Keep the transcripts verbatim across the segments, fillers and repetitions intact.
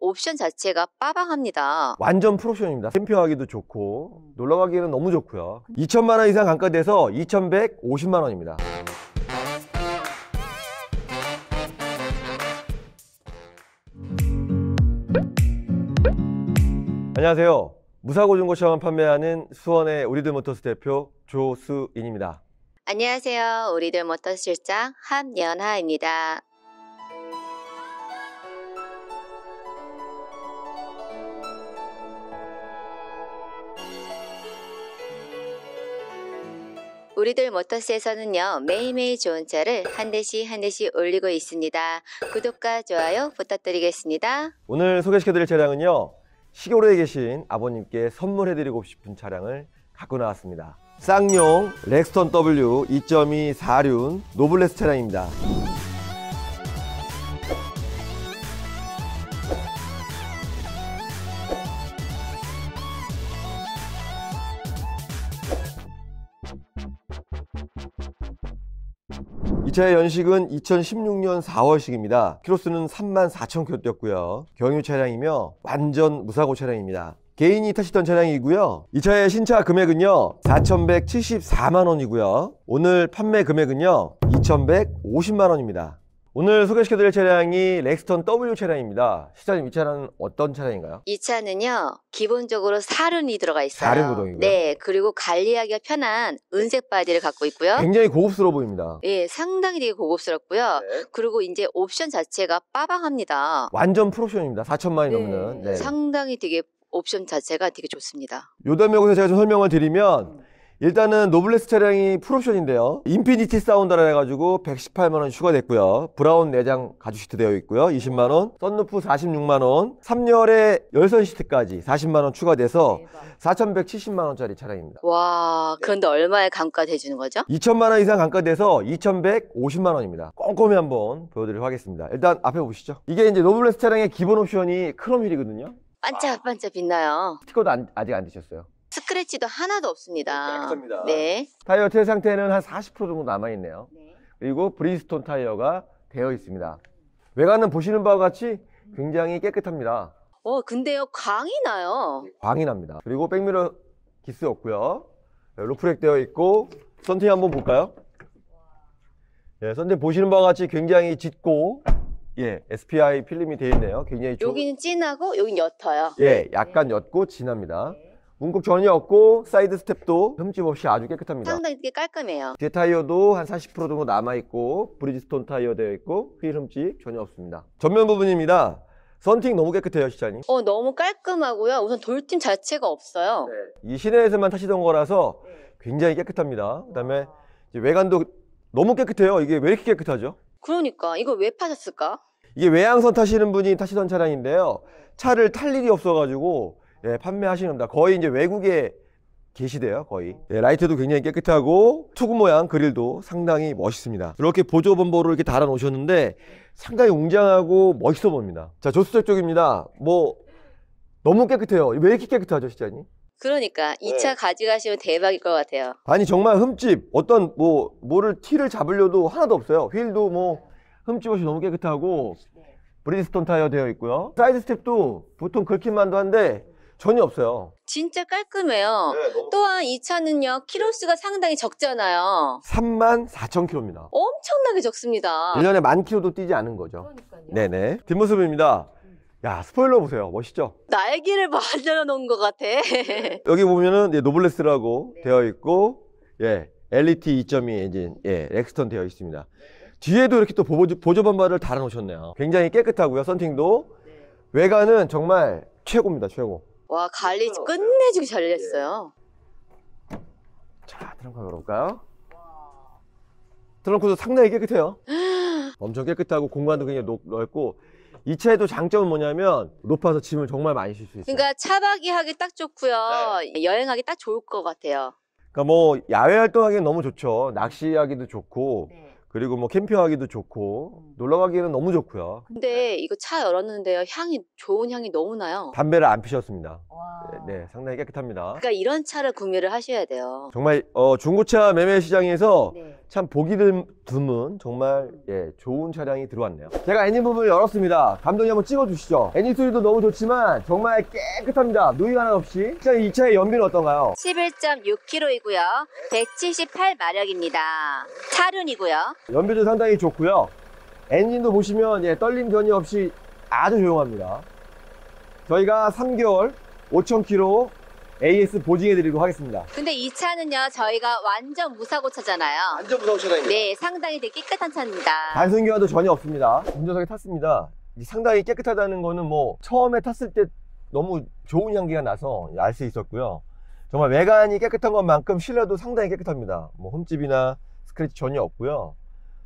옵션 자체가 빠방합니다. 완전 풀옵션입니다. 캠핑하기도 좋고 놀러가기에는 너무 좋고요. 이천만 원 이상 감가돼서 이천백오십만 원입니다. 안녕하세요. 무사고 중고차만 판매하는 수원의 우리들 모터스 대표 조수인입니다. 안녕하세요. 우리들 모터스 실장 함연하입니다. 우리들 모터스에서는요, 매일매일 좋은 차를 한 대씩 한 대씩 올리고 있습니다. 구독과 좋아요 부탁드리겠습니다. 오늘 소개시켜드릴 차량은요, 시골에 계신 아버님께 선물해드리고 싶은 차량을 갖고 나왔습니다. 쌍용 렉스턴 더블유 이 점 이 사륜 노블레스 차량입니다. 이 차의 연식은 이천십육 년 사월식입니다. 키로수는 삼만 사천 킬로미터 뛰었고요. 경유 차량이며 완전 무사고 차량입니다. 개인이 타시던 차량이고요. 이 차의 신차 금액은요 사천백칠십사만 원이고요. 오늘 판매 금액은요 이천백오십만 원입니다. 오늘 소개시켜드릴 차량이 렉스턴 더블유 차량입니다. 시장님, 이 차량은 어떤 차량인가요? 이 차는요, 기본적으로 사륜이 들어가 있어요. 사륜 구동이고요. 네, 그리고 관리하기가 편한 은색 바디를 갖고 있고요. 굉장히 고급스러워 보입니다. 예, 상당히 되게 고급스럽고요. 네. 그리고 이제 옵션 자체가 빠방합니다. 완전 풀옵션입니다. 사천만이 네. 넘는. 네. 상당히 되게 옵션 자체가 되게 좋습니다. 요 대목에서 제가 좀 설명을 드리면, 일단은 노블레스 차량이 풀옵션인데요. 인피니티 사운드라 해가지고 백십팔만 원 추가됐고요. 브라운 내장 가죽 시트 되어 있고요. 이십만 원. 썬루프 사십육만 원. 삼 열에 열선 시트까지 사십만 원 추가돼서 사천백칠십만 원짜리 차량입니다. 와, 그런데 얼마에 감가돼 주는 거죠? 이천만 원 이상 감가돼서 이천백오십만 원입니다. 꼼꼼히 한번 보여드리도록 하겠습니다. 일단 앞에 보시죠. 이게 이제 노블레스 차량의 기본 옵션이 크롬 휠이거든요. 반짝반짝 빛나요. 스티커도 안, 아직 안 드셨어요. 스크래치도 하나도 없습니다. 깨끗합니다. 네. 타이어 태 상태는 한 사십 퍼센트 정도 남아있네요. 네. 그리고 브리지스톤 타이어가 되어 있습니다. 외관은 보시는 바와 같이 굉장히 깨끗합니다. 어, 근데요, 광이 나요. 광이 납니다. 그리고 백미러 기스 없고요. 루프렉 되어 있고, 썬팅 한번 볼까요? 예, 썬팅 보시는 바와 같이 굉장히 짙고, 예, 에스피아이 필름이 되어 있네요. 굉장히 좋... 여기는 진하고 여긴 옅어요. 예, 약간 옅고 진합니다. 문콕 전혀 없고 사이드 스텝도 흠집 없이 아주 깨끗합니다. 상당히 되게 깔끔해요. 뒤에 타이어도 한 사십 퍼센트 정도 남아있고 브리지스톤 타이어 되어 있고 휠 흠집 전혀 없습니다. 전면 부분입니다. 썬팅 너무 깨끗해요, 시장님. 어, 너무 깔끔하고요. 우선 돌팀 자체가 없어요. 이 시내에서만 타시던 거라서 굉장히 깨끗합니다. 그 다음에 외관도 너무 깨끗해요. 이게 왜 이렇게 깨끗하죠? 그러니까 이거 왜 파셨을까? 이게 외항선 타시는 분이 타시던 차량인데요. 차를 탈 일이 없어가지고 예, 판매하시는 겁니다. 거의 이제 외국에 계시대요, 거의. 예, 라이트도 굉장히 깨끗하고 투구 모양 그릴도 상당히 멋있습니다. 이렇게 보조 범버를 이렇게 달아 놓으셨는데 상당히 웅장하고 멋있어 보입니다. 자, 조수석 쪽입니다. 뭐 너무 깨끗해요. 왜 이렇게 깨끗하죠, 시장님? 그러니까 이 차 네. 가져가시면 대박일 것 같아요. 아니 정말 흠집 어떤 뭐 뭐를 티를 잡으려도 하나도 없어요. 휠도 뭐 흠집 없이 너무 깨끗하고 브리지스톤 타이어 되어 있고요. 사이드 스텝도 보통 긁힐만도 한데 전혀 없어요. 진짜 깔끔해요. 네, 너무... 또한 이 차는요, 키로수가 상당히 적잖아요. 삼만 사천 킬로미터입니다. 엄청나게 적습니다. 일 년에 만 킬로도 뛰지 않은 거죠. 그러니까요. 네네. 뒷모습입니다. 야, 스포일러 보세요. 멋있죠? 날개를 만들어 놓은 것 같아. 여기 보면은 예, 노블레스라고 네. 되어 있고, 예, 엘이티 이 점 이 엔진, 예, 렉스턴 되어 있습니다. 뒤에도 이렇게 또 보조, 보조 범퍼를 달아 놓으셨네요. 굉장히 깨끗하고요. 썬팅도. 네. 외관은 정말 최고입니다. 최고. 와, 관리 끝내주기 잘했어요. 자, 트렁크 열어볼까요? 트렁크도 상당히 깨끗해요. 엄청 깨끗하고 공간도 굉장히 높, 넓고, 이 차에도 장점은 뭐냐면 높아서 짐을 정말 많이 실 수 있어요. 그러니까 차박이 하기 딱 좋고요. 네. 여행하기 딱 좋을 것 같아요. 그러니까 뭐 야외 활동하기는 너무 좋죠. 낚시하기도 좋고, 네. 그리고 뭐 캠핑하기도 좋고, 놀러 가기에는 너무 좋고요. 근데 이거 차 열었는데요, 향이 좋은 향이 너무 나요. 담배를 안 피셨습니다. 와. 네, 네, 상당히 깨끗합니다. 그러니까 이런 차를 구매를 하셔야 돼요. 정말 어, 중고차 매매 시장에서 네. 참 보기 드문 정말 예, 좋은 차량이 들어왔네요. 제가 엔진 부분을 열었습니다. 감독님 한번 찍어주시죠. 엔진 소리도 너무 좋지만 정말 깨끗합니다. 노이 하나 없이. 자, 이 차의 연비는 어떤가요? 십일 점 육 킬로미터이고요. 백칠십팔 마력입니다. 차륜이고요. 연비도 상당히 좋고요. 엔진도 보시면 예, 떨림 전혀 없이 아주 조용합니다. 저희가 삼 개월 오천 킬로미터 에이에스 보증해드리도록 하겠습니다. 근데 이 차는요, 저희가 완전 무사고 차잖아요. 완전 무사고 차량입니다. 네, 상당히 되게 깨끗한 차입니다. 단순 교환도 전혀 없습니다. 운전석에 탔습니다. 상당히 깨끗하다는 거는 뭐 처음에 탔을 때 너무 좋은 향기가 나서 알 수 있었고요. 정말 외관이 깨끗한 것만큼 실내도 상당히 깨끗합니다. 뭐 흠집이나 스크래치 전혀 없고요.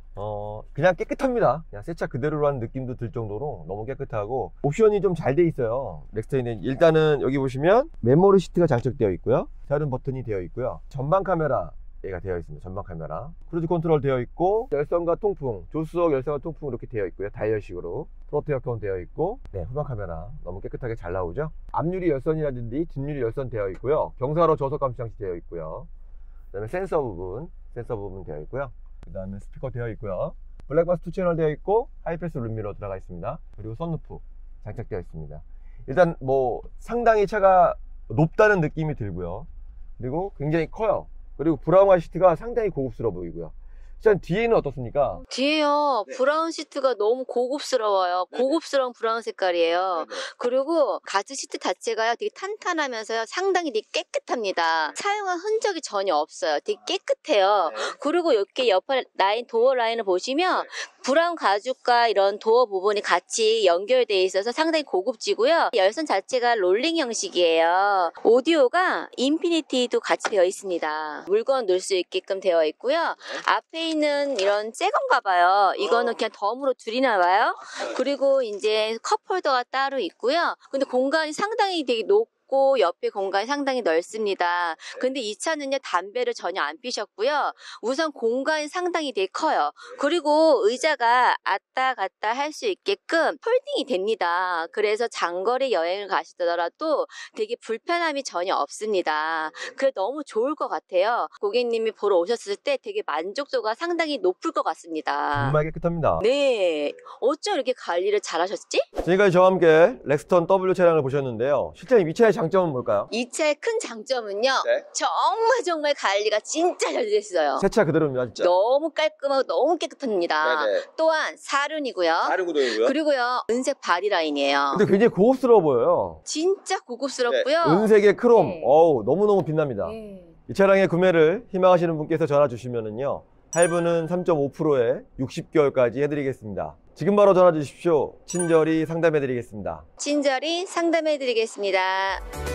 어 그냥 깨끗합니다. 그냥 새 차 그대로라는 느낌도 들 정도로 너무 깨끗하고 옵션이 좀 잘 돼 있어요. 넥스트에는 일단은 여기 보시면 메모리 시트가 장착되어 있고요. 다른 버튼이 되어 있고요. 전방 카메라 얘가 되어 있습니다. 전방 카메라, 크루즈 컨트롤 되어 있고, 열선과 통풍, 조수석 열선과 통풍 이렇게 되어 있고요. 다이얼식으로 프론트 에어컨 되어 있고, 네, 후방 카메라 너무 깨끗하게 잘 나오죠. 앞유리 열선이라든지 뒷유리 열선 되어 있고요. 경사로 저속 감시 장치 되어 있고요. 그다음에 센서 부분, 센서 부분 되어 있고요. 그 다음에 스피커 되어 있고요. 블랙박스 투 채널 되어 있고, 하이패스 룸미러 들어가 있습니다. 그리고 선루프 장착되어 있습니다. 일단 뭐 상당히 차가 높다는 느낌이 들고요. 그리고 굉장히 커요. 그리고 브라운 시트가 상당히 고급스러워 보이고요. 일단 뒤에는 어떻습니까? 뒤에요, 네. 브라운 시트가 너무 고급스러워요. 네네. 고급스러운 브라운 색깔이에요. 네네. 그리고 가드 시트 자체가요, 되게 탄탄하면서요, 상당히 되게 깨끗합니다. 사용한 흔적이 전혀 없어요. 되게 깨끗해요. 네. 그리고 이렇게 옆에 라인, 도어 라인을 보시면 네. 브라운 가죽과 이런 도어 부분이 같이 연결되어 있어서 상당히 고급지고요. 열선 자체가 롤링 형식이에요. 오디오가 인피니티도 같이 되어 있습니다. 물건 넣을 수 있게끔 되어 있고요. 앞에 있는 이런 새 건가 봐요. 이거는 그냥 덤으로 줄이나 봐요. 그리고 이제 컵홀더가 따로 있고요. 근데 공간이 상당히 되게 높고 옆에 공간이 상당히 넓습니다. 근데 이 차는요, 담배를 전혀 안 피셨고요. 우선 공간이 상당히 되게 커요. 그리고 의자가 왔다 갔다 할 수 있게끔 폴딩이 됩니다. 그래서 장거리 여행을 가시더라도 되게 불편함이 전혀 없습니다. 그래 너무 좋을 것 같아요. 고객님이 보러 오셨을 때 되게 만족도가 상당히 높을 것 같습니다. 정말 깨끗합니다. 네, 어쩜 이렇게 관리를 잘하셨지? 지금까지 저와 함께 렉스턴 더블유 차량을 보셨는데요. 실제 이 차의 장점은 뭘까요? 이 차의 큰 장점은요, 네. 정말 정말 관리가 진짜 잘 됐어요. 새 차 그대로입니다, 진짜. 너무 깔끔하고 너무 깨끗합니다. 네네. 또한 사륜이고요. 다른 구동이고요. 그리고요, 은색 바디라인이에요. 근데 굉장히 고급스러워 보여요. 진짜 고급스럽고요. 은색의 크롬, 네. 어우 너무너무 빛납니다. 네. 이 차량의 구매를 희망하시는 분께서 전화 주시면은요, 할부는 삼 점 오 퍼센트에 육십 개월까지 해드리겠습니다. 지금 바로 전화 주십시오. 친절히 상담해드리겠습니다. 친절히 상담해드리겠습니다.